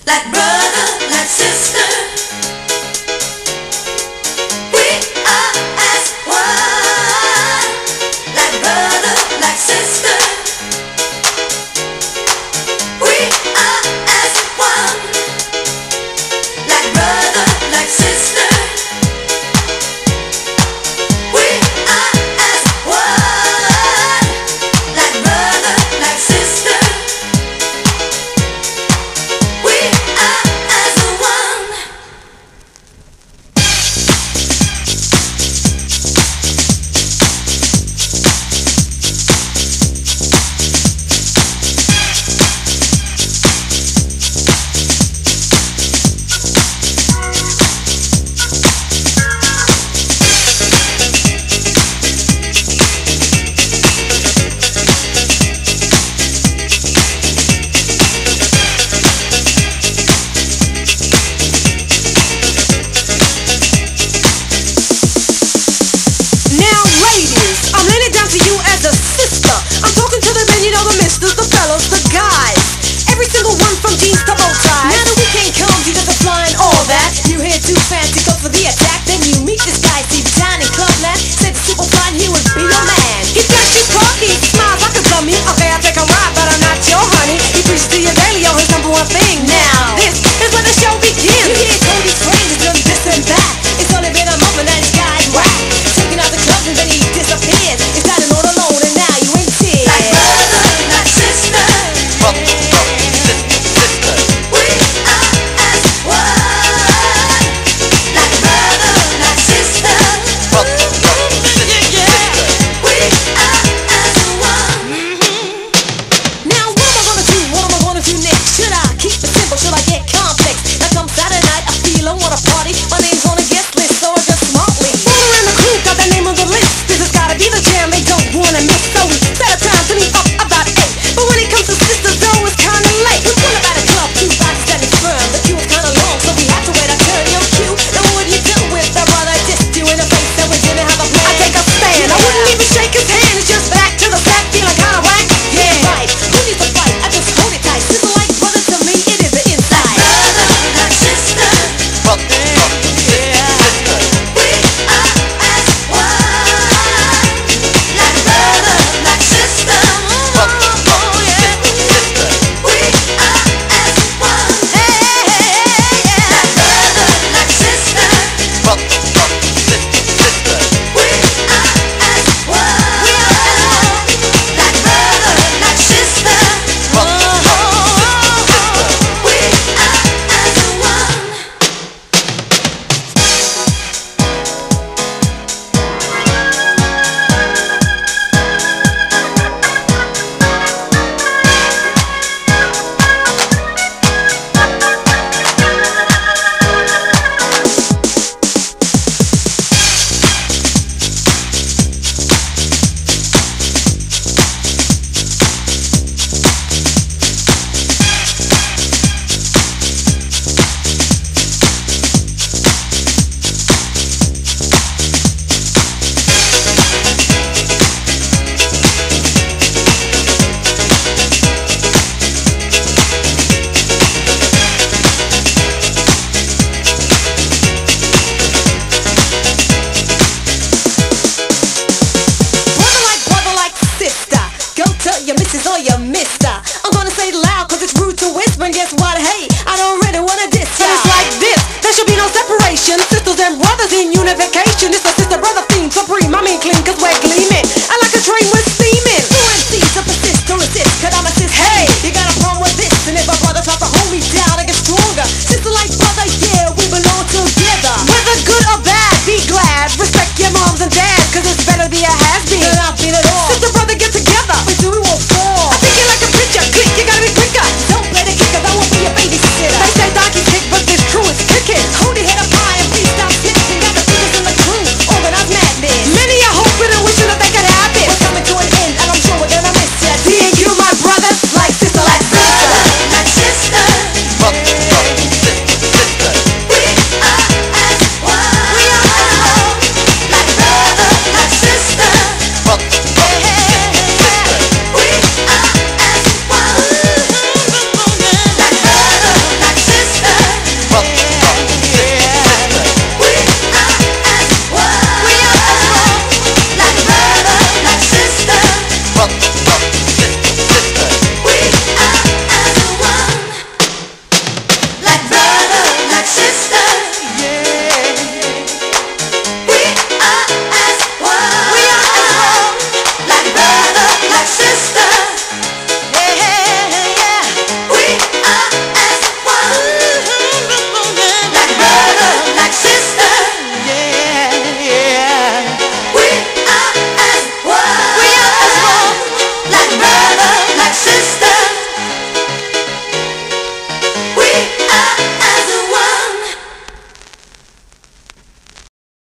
like brother, like sister. We are as one, like brother, like sister. We are as one, like brother, like sister. We are as one, like brother, like sister. We are as one. Now, ladies, I'm laying it down to you as a sister. I'm talking to the men, you know, the misters, the fellows, the guys. Every single one from jeans to bow ties. Now that we can't come, you just applying all that. You hear too fancy, go for the attack. Then you meet this guy, Steve Down in Clubland. Said the super fine, he would be your man. He's flashy, cocky, smiles like a dummy. Okay, I'll take a ride, but I'm not your honey. He preached to you daily on his number one thing. Now, this is where the show begins. You hear Cody's friends, done this and that. It's only been a moment and this guy's whack. Taking out the clubs and then he disappears. It's not an all alone and now you ain't tears. Like brother, like sister. We are as one, like brother, like sister. We are as one. Now what am I gonna do? What am I gonna do next? Should I keep it simple? Should I get complex? Now come Saturday night, I feel I wanna party. My name's on the guest list, so I just smartly roll around the crew, got the name on the list. This has gotta be the jam they don't wanna miss. So we set a time to meet up about 8. But when it comes to sisters, though, it's kinda late. We're going about a club, 2 bodies standing firm. The queue was kinda long, so we had to wait our turn. Yo, Q, now what would you do with the brother dissed you in the face that we didn't have a plan? I take a stand, I wouldn't even shake his hand. It's just back to the sack, feeling kinda whack. Yeah, right. Who needs to fight? I just hold it tight. Sister like brother to me, it is the inside. Brother, like sister. We are as one, like brother, like sister. We are as one, like brother, like sister. We are as one, like brother, like sister. We are as one. Brother like sister. Go tell your missus or your mister. I'm gonna say it loud cause it's rude to whisper. And guess what? Hey, I don't really wanna diss ya. But it's like this, there should be no separation. Sisters and brothers in unification. It's a sister-brother theme, supreme. I mean clean cause we're gleaming. I like a train with steam.